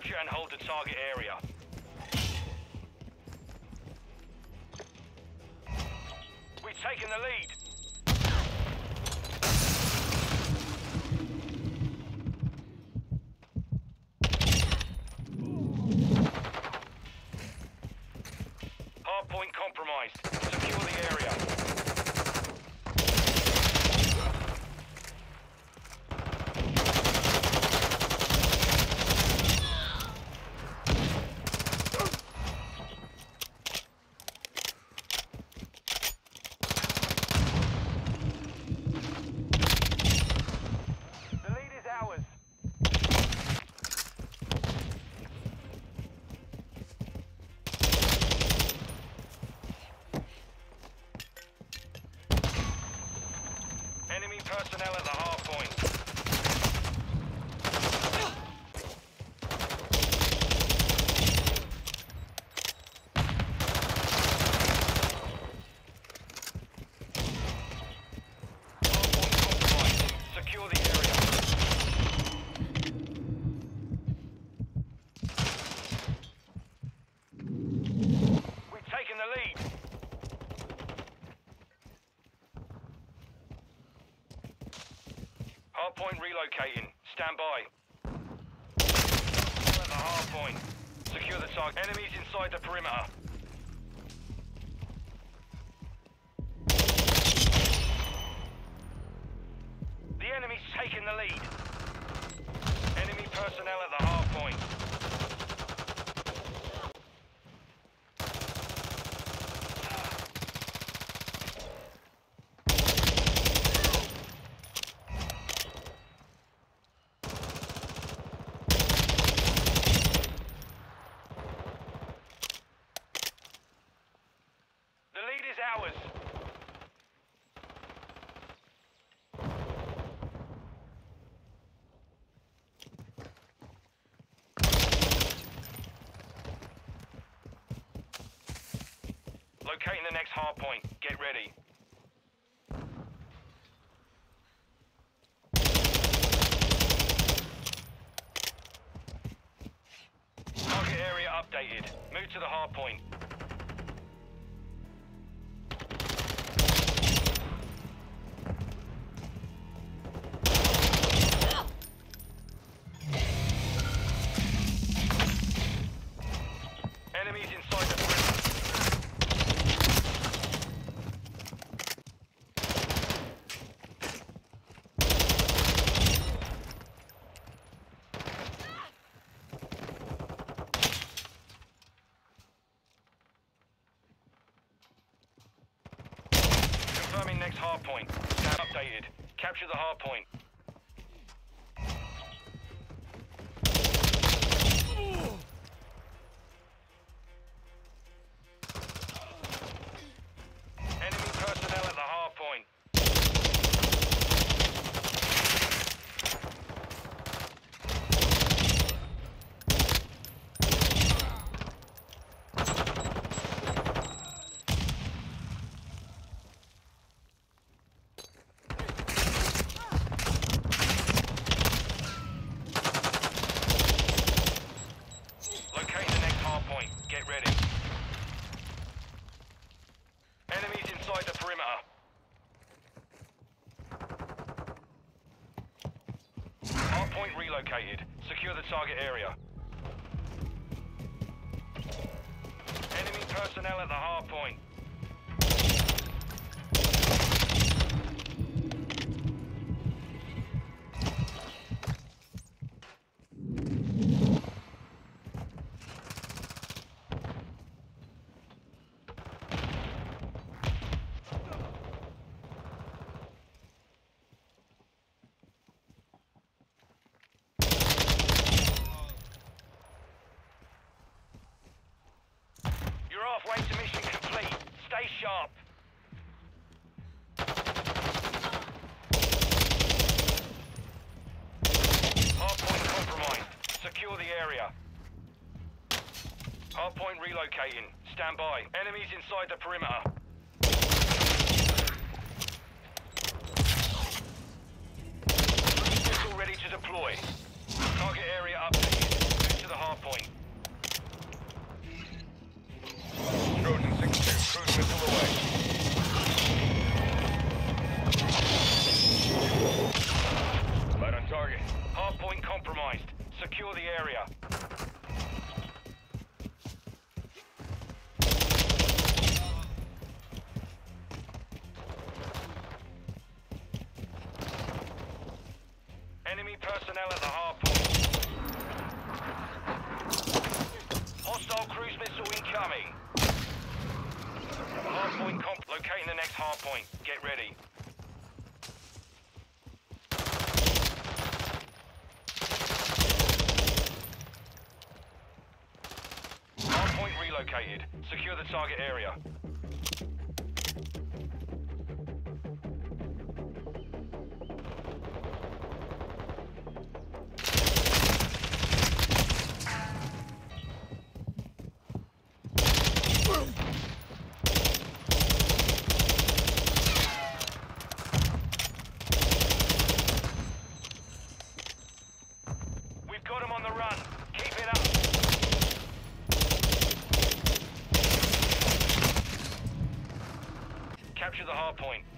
Capture and hold the target area. We've taken the lead. Hardpoint compromised. Secure the area. The lead is ours. Enemy personnel at the hard point. Secure the area. We've taken the lead. Hardpoint relocating. Stand by. At the hardpoint. Secure the target. Enemies inside the perimeter. The enemy's taken the lead. Enemy personnel at the hardpoint. The lead is ours. Locating the next hardpoint. Get ready. Target area updated. Move to the hardpoint. Enemies inside the perimeter. Confirming next hardpoint. Stand updated. Capture the hardpoint. Enemy personnel at the hardpoint. Locate the next hardpoint. Get ready. Enemies inside the perimeter. Hardpoint relocated. Secure the target area. Enemy personnel at the hardpoint. You're halfway to mission complete. Stay sharp. Hardpoint compromised. Secure the area. Hardpoint relocating. Stand by. Enemies inside the perimeter. Missile ready to deploy. Target area updated. Move to the the hard point. Trojan 6-2, cruise missile away. Right on target. Hard point compromised. Secure the area. Enemy personnel at the hard point. Hostile cruise missile incoming. Hard point locating the next hard point. Get ready. Hard point relocated. Secure the target area. We've got him on the run. Keep it up. Capture the hard point.